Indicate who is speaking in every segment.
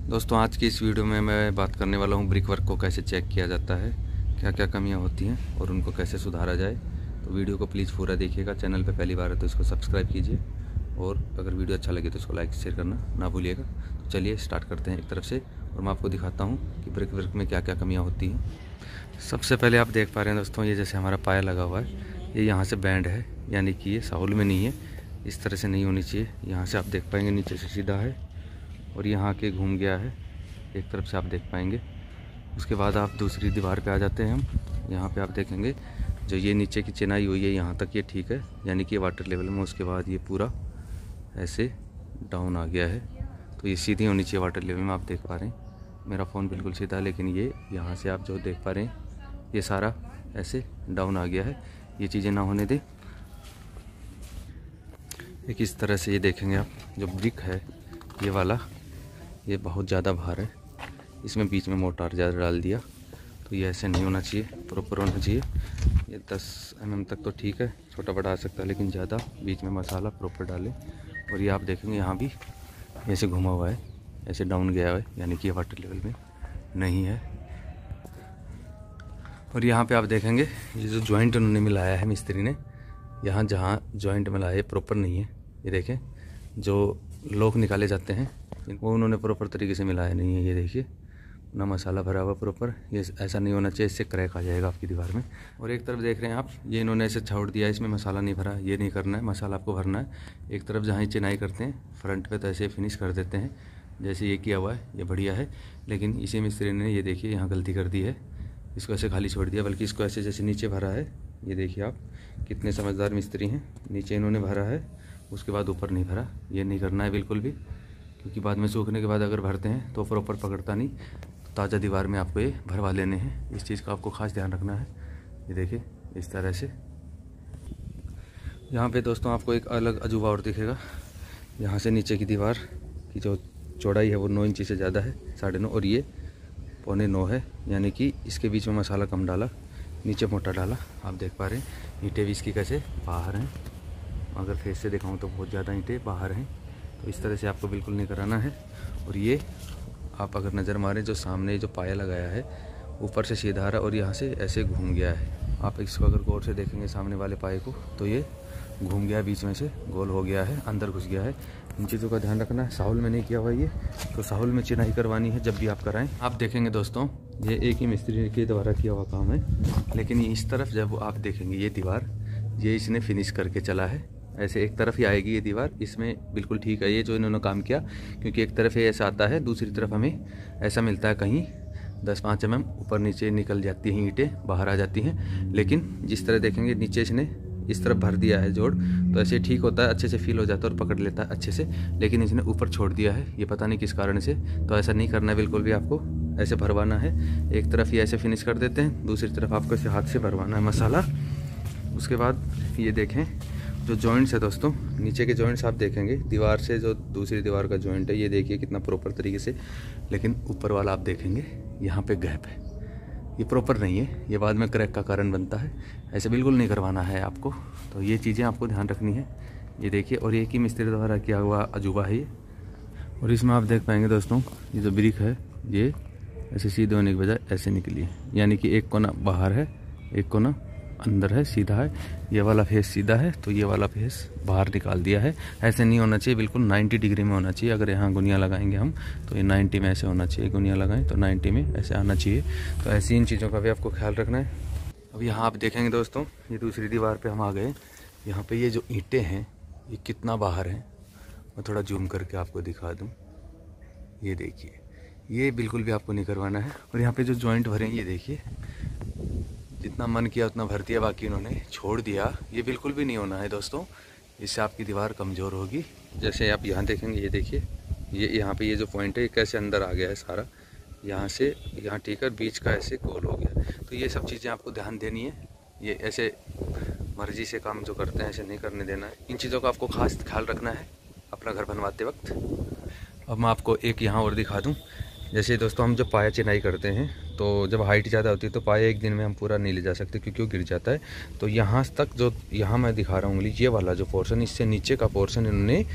Speaker 1: दोस्तों आज की इस वीडियो में मैं बात करने वाला हूँ ब्रिक वर्क को कैसे चेक किया जाता है, क्या क्या कमियाँ होती हैं और उनको कैसे सुधारा जाए। तो वीडियो को प्लीज़ पूरा देखिएगा। चैनल पे पहली बार है तो इसको सब्सक्राइब कीजिए और अगर वीडियो अच्छा लगे तो इसको लाइक शेयर करना ना भूलिएगा। तो चलिए स्टार्ट करते हैं एक तरफ से और मैं आपको दिखाता हूँ कि ब्रिक वर्क में क्या क्या कमियाँ होती हैं। सबसे पहले आप देख पा रहे हैं दोस्तों, ये जैसे हमारा पाया लगा हुआ है, ये यहाँ से बैंड है, यानी कि ये साहुल में नहीं है, इस तरह से नहीं होनी चाहिए। यहाँ से आप देख पाएंगे नीचे से सीधा है और यहाँ के घूम गया है, एक तरफ से आप देख पाएंगे। उसके बाद आप दूसरी दीवार पे आ जाते हैं हम, यहाँ पे आप देखेंगे जो ये नीचे की चिनाई हुई है यहाँ तक ये ठीक है, यानी कि वाटर लेवल में। उसके बाद ये पूरा ऐसे डाउन आ गया है, तो ये सीधी होनी चाहिए वाटर लेवल में। आप देख पा रहे हैं मेरा फ़ोन बिल्कुल सीधा, लेकिन ये यहाँ से आप जो देख पा रहे हैं ये सारा ऐसे डाउन आ गया है। ये चीज़ें ना होने दें। एक इस तरह से ये देखेंगे आप, जो ब्रिक है ये वाला, ये बहुत ज़्यादा भार है, इसमें बीच में मोटार ज़्यादा डाल दिया, तो ये ऐसे नहीं होना चाहिए, प्रॉपर होना चाहिए। ये 10 mm तक तो ठीक है, छोटा बड़ा आ सकता है, लेकिन ज़्यादा बीच में मसाला प्रॉपर डालें। और ये आप देखेंगे यहाँ भी ऐसे घुमा हुआ है, ऐसे डाउन गया है, यानी कि ये वाटर लेवल में नहीं है। और यहाँ पे आप देखेंगे ये जो जॉइंट उन्होंने मिलाया है मिस्त्री ने, यहाँ जहाँ जॉइंट मिलाया है प्रॉपर नहीं है। ये देखें जो लोग निकाले जाते हैं वो उन्होंने प्रॉपर तरीके से मिलाया नहीं है। ये देखिए ना मसाला भरा हुआ प्रॉपर, ये ऐसा नहीं होना चाहिए, इससे क्रैक आ जाएगा आपकी दीवार में। और एक तरफ देख रहे हैं आप, ये इन्होंने ऐसे छोड़ दिया है, इसमें मसाला नहीं भरा, ये नहीं करना है, मसाला आपको भरना है। एक तरफ जहाँ ही चिनाई करते हैं फ्रंट पे तो ऐसे फिनिश कर देते हैं, जैसे ये किया हुआ है, ये बढ़िया है। लेकिन इसी मिस्त्री ने ये देखिए यहाँ गलती कर दी है, इसको ऐसे खाली छोड़ दिया, बल्कि इसको ऐसे जैसे नीचे भरा है। ये देखिए आप कितने समझदार मिस्त्री हैं, नीचे इन्होंने भरा है, उसके बाद ऊपर नहीं भरा। ये नहीं करना है बिल्कुल भी, क्योंकि बाद में सूखने के बाद अगर भरते हैं तो प्रॉपर पकड़ता नहीं। ताज़ा दीवार में आपको ये भरवा लेने हैं, इस चीज़ का आपको खास ध्यान रखना है। ये देखिए इस तरह से। यहाँ पे दोस्तों आपको एक अलग अजूबा और दिखेगा, यहाँ से नीचे की दीवार की जो चौड़ाई है वो 9 इंची से ज़्यादा है, 9.5, और ये 9.25 है, यानी कि इसके बीच में मसाला कम डाला, नीचे मोटा डाला। आप देख पा रहे हैं ईंटें भी इसकी कैसे बाहर हैं, अगर फेस से दिखाऊँ तो बहुत ज़्यादा ईंटें बाहर हैं, तो इस तरह से आपको बिल्कुल नहीं कराना है। और ये आप अगर नज़र मारें, जो सामने जो पाया लगाया है ऊपर से सीधा आ रहा और यहाँ से ऐसे घूम गया है। आप इसको अगर गौर से देखेंगे सामने वाले पाए को, तो ये घूम गया, बीच में से गोल हो गया है, अंदर घुस गया है। इन चीज़ों का ध्यान रखना है। साहुल में नहीं किया हुआ ये, तो साहुल में चिनाई करवानी है जब भी आप कराएं। आप देखेंगे दोस्तों ये एक ही मिस्त्री के द्वारा किया हुआ काम है, लेकिन इस तरफ जब आप देखेंगे ये दीवार, ये इसने फिनिश करके चला है, ऐसे एक तरफ ही आएगी ये दीवार, इसमें बिल्कुल ठीक है ये जो इन्होंने काम किया, क्योंकि एक तरफ ये ऐसा आता है, दूसरी तरफ हमें ऐसा मिलता है, कहीं 10-5 mm ऊपर नीचे निकल जाती हैं ईंटें, बाहर आ जाती हैं। लेकिन जिस तरह देखेंगे नीचे इसने इस तरफ भर दिया है जोड़, तो ऐसे ठीक होता है, अच्छे से फील हो जाता है और पकड़ लेता है अच्छे से। लेकिन इसने ऊपर छोड़ दिया है, ये पता नहीं किस कारण से, तो ऐसा नहीं करना है बिल्कुल भी। आपको ऐसे भरवाना है, एक तरफ ही ऐसे फिनिश कर देते हैं, दूसरी तरफ आपको ऐसे हाथ से भरवाना है मसाला। उसके बाद ये देखें जो जॉइंट्स है दोस्तों, नीचे के जॉइंट्स आप देखेंगे, दीवार से जो दूसरी दीवार का जॉइंट है ये देखिए कितना प्रॉपर तरीके से, लेकिन ऊपर वाला आप देखेंगे यहाँ पे गैप है, ये प्रॉपर नहीं है, ये बाद में क्रैक का कारण बनता है। ऐसे बिल्कुल नहीं करवाना है आपको, तो ये चीज़ें आपको ध्यान रखनी है। ये देखिए, और एक ही मिस्त्री द्वारा किया हुआ अजूबा है ये। और इसमें आप देख पाएंगे दोस्तों ये जो ब्रिक है ये ऐसे सीधे होने की बजाय ऐसे निकली है, यानी कि एक कोना बाहर है, एक कोना अंदर है, सीधा है। ये वाला फेस सीधा है, तो ये वाला फेस बाहर निकाल दिया है। ऐसे नहीं होना चाहिए, बिल्कुल 90 डिग्री में होना चाहिए। अगर यहाँ गुनिया लगाएंगे हम तो ये 90 में ऐसे होना चाहिए, गुनिया लगाएं तो 90 में ऐसे आना चाहिए। तो ऐसी इन चीज़ों का भी आपको ख्याल रखना है। अब यहाँ आप देखेंगे दोस्तों, ये दूसरी दीवार पर हम आ गए, यहाँ पर ये जो ईंटें हैं ये कितना बाहर हैं, मैं थोड़ा जूम करके आपको दिखा दूँ। ये देखिए, ये बिल्कुल भी आपको नहीं करवाना है। और यहाँ पे जो जॉइंट भरे हैं ये देखिए, जितना मन किया उतना भर दिया, बाकी इन्होंने छोड़ दिया। ये बिल्कुल भी नहीं होना है दोस्तों, इससे आपकी दीवार कमज़ोर होगी। जैसे आप यहाँ देखेंगे, ये देखिए ये यहाँ पे ये जो पॉइंट है ये कैसे अंदर आ गया है सारा, यहाँ से यहाँ ठीक है, बीच का ऐसे गोल हो गया। तो ये सब चीज़ें आपको ध्यान देनी है, ये ऐसे मर्जी से काम जो करते हैं ऐसे नहीं करने देना है। इन चीज़ों का आपको खास ख्याल रखना है अपना घर बनवाते वक्त। अब मैं आपको एक यहाँ और दिखा दूँ। जैसे दोस्तों हम जब पाया चिनाई करते हैं, तो जब हाइट ज़्यादा होती है तो पाया एक दिन में हम पूरा नहीं ले जा सकते, क्योंकि वो गिर जाता है। तो यहाँ तक जो यहाँ मैं दिखा रहा हूँ उंगली, ये वाला जो पोर्शन, इससे नीचे का पोर्शन इन्होंने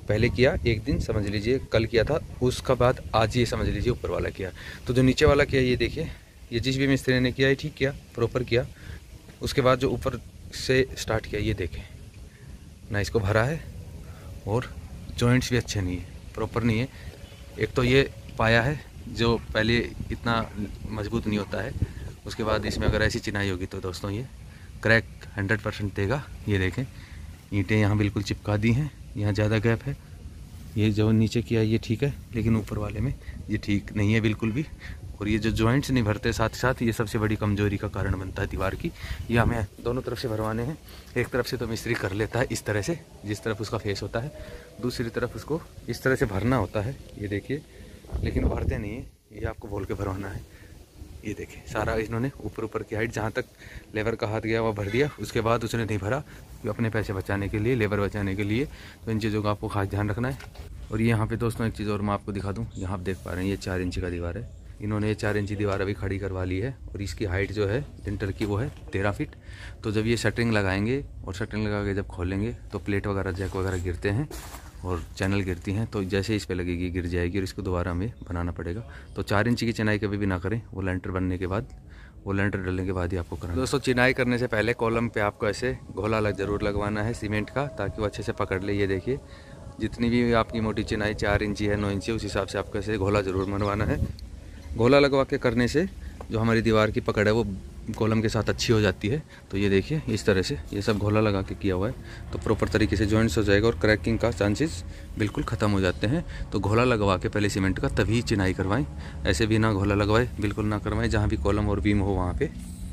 Speaker 1: पहले किया एक दिन समझ लीजिए, कल किया था, उसका बाद आज ये समझ लीजिए ऊपर वाला किया। तो जो नीचे वाला किया ये देखिए, ये जिस भी मिस्त्री ने किया है ठीक किया, प्रॉपर किया। उसके बाद जो ऊपर से स्टार्ट किया ये देखें ना, इसको भरा है और जॉइंट्स भी अच्छे नहीं है, प्रॉपर नहीं है। एक तो ये पाया है जो पहले इतना मजबूत नहीं होता है, उसके बाद इसमें अगर ऐसी चिनाई होगी तो दोस्तों ये क्रैक 100% देगा। ये देखें ईंटें यहाँ बिल्कुल चिपका दी हैं, यहाँ ज़्यादा गैप है। ये जो नीचे किया ये ठीक है, लेकिन ऊपर वाले में ये ठीक नहीं है बिल्कुल भी। और ये जो जॉइंट्स नहीं भरते साथ साथ, ये सबसे बड़ी कमजोरी का कारण बनता है दीवार की। ये हमें दोनों तरफ से भरवाने हैं। एक तरफ से तो मिस्त्री कर लेता है इस तरह से, जिस तरफ उसका फेस होता है, दूसरी तरफ उसको इस तरह से भरना होता है, ये देखिए, लेकिन भरते नहीं है। ये आपको बोल के भरवाना है। ये देखें सारा इन्होंने ऊपर ऊपर की हाइट जहाँ तक लेबर का हाथ गया वो भर दिया, उसके बाद उसने नहीं भरा, अपने पैसे बचाने के लिए, लेबर बचाने के लिए। तो इन चीज़ों का आपको खास ध्यान रखना है। और ये यहाँ पे दोस्तों एक चीज़ और मैं आपको दिखा दूँ, यहाँ आप देख पा रहे हैं ये 4 इंची का दीवार है। इन्होंने ये 4 इंची दीवार अभी खड़ी करवा ली है और इसकी हाइट जो है लिंटर की वो है 13 फीट। तो जब ये शटरिंग लगाएंगे और शटरिंग लगा के जब खोलेंगे तो प्लेट वगैरह जैक वगैरह गिरते हैं और चैनल गिरती हैं, तो जैसे इस पे लगेगी गिर जाएगी और इसको दोबारा हमें बनाना पड़ेगा। तो 4 इंची की चिनाई कभी भी ना करें, वो लेंटर बनने के बाद, वो लेंटर डलने के बाद ही आपको करना है। दोस्तों चिनाई करने से पहले कॉलम पे आपको ऐसे घोला जरूर लगवाना है सीमेंट का, ताकि वो अच्छे से पकड़ ले। ये देखिए जितनी भी आपकी मोटी चिनाई 4 इंची है 9 इंची, उस हिसाब से आपको ऐसे घोला ज़रूर बनवाना है। घोला लगवा के करने से जो हमारी दीवार की पकड़ है वो कॉलम के साथ अच्छी हो जाती है। तो ये देखिए इस तरह से ये सब घोला लगा के किया हुआ है, तो प्रॉपर तरीके से जॉइंट्स हो जाएगा और क्रैकिंग का चांसेस बिल्कुल ख़त्म हो जाते हैं। तो घोला लगवा के पहले सीमेंट का तभी चिनाई करवाएं, ऐसे भी ना घोला लगवाएं, बिल्कुल ना करवाएं, जहाँ भी कॉलम और बीम हो वहाँ पे।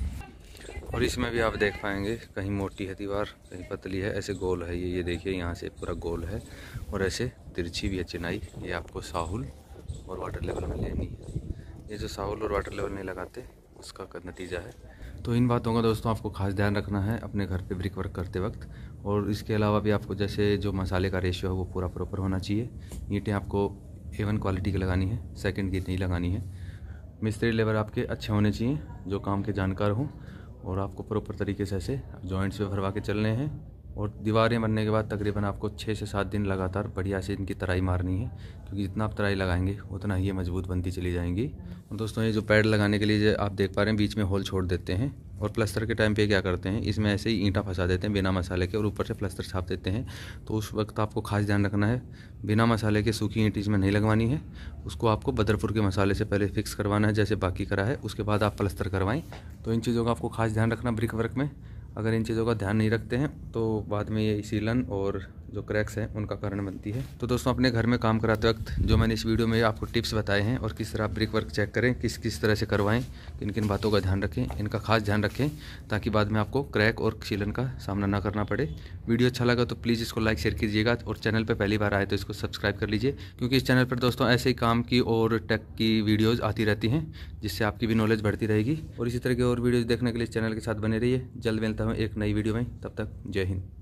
Speaker 1: और इसमें भी आप देख पाएंगे कहीं मोटी है दीवार, कहीं पतली है, ऐसे गोल है ये देखिए यहाँ से पूरा गोल है और ऐसे तिरछी भी है चिनाई। ये आपको साहुल और वाटर लेवल में लेनी है। ये जो साहुल और वाटर लेवल नहीं लगाते उसका नतीजा है। तो इन बातों का दोस्तों आपको खास ध्यान रखना है अपने घर पे ब्रिक वर्क करते वक्त। और इसके अलावा भी आपको जैसे जो मसाले का रेशियो है वो पूरा प्रॉपर होना चाहिए। ईंटें आपको A1 क्वालिटी की लगानी है, सेकंड की नहीं लगानी है। मिस्त्री लेबर आपके अच्छे होने चाहिए जो काम के जानकार हों, और आपको प्रॉपर तरीके से ऐसे जॉइंट्स पे भरवा के चलने हैं। और दीवारें बनने के बाद तकरीबन आपको 6 से 7 दिन लगातार बढ़िया से इनकी तराई मारनी है, क्योंकि जितना आप तराई लगाएंगे उतना ही ये मजबूत बनती चली जाएंगी। और दोस्तों ये जो पैड लगाने के लिए आप देख पा रहे हैं बीच में होल छोड़ देते हैं, और प्लास्टर के टाइम पे क्या करते हैं इसमें ऐसे ही ईंटा फंसा देते हैं बिना मसाले के और ऊपर से प्लास्टर छाप देते हैं। तो उस वक्त आपको खास ध्यान रखना है बिना मसाले के सूखी ईंट इसमें नहीं लगवानी है, उसको आपको बदरपुर के मसाले से पहले फिक्स करवाना है जैसे बाकी करा है, उसके बाद आप प्लास्टर करवाएं। तो इन चीज़ों का आपको खास ध्यान रखना ब्रिक वर्क में। अगर इन चीज़ों का ध्यान नहीं रखते हैं तो बाद में ये सीलन और जो क्रैक्स हैं उनका कारण बनती है। तो दोस्तों अपने घर में काम कराते वक्त जो मैंने इस वीडियो में आपको टिप्स बताए हैं और किस तरह आप ब्रिक वर्क चेक करें, किस किस तरह से करवाएं, किन किन बातों का ध्यान रखें, इनका खास ध्यान रखें ताकि बाद में आपको क्रैक और सीलन का सामना ना करना पड़े। वीडियो अच्छा लगा तो प्लीज़ इसको लाइक शेयर कीजिएगा, और चैनल पर पहली बार आए तो इसको सब्सक्राइब कर लीजिए, क्योंकि इस चैनल पर दोस्तों ऐसे ही काम की और टेक की वीडियोज़ आती रहती हैं जिससे आपकी भी नॉलेज बढ़ती रहेगी। और इसी तरह के और वीडियोज़ देखने के लिए चैनल के साथ बने रहिए। जल्द मिलता हूँ एक नई वीडियो में, तब तक जय हिंद।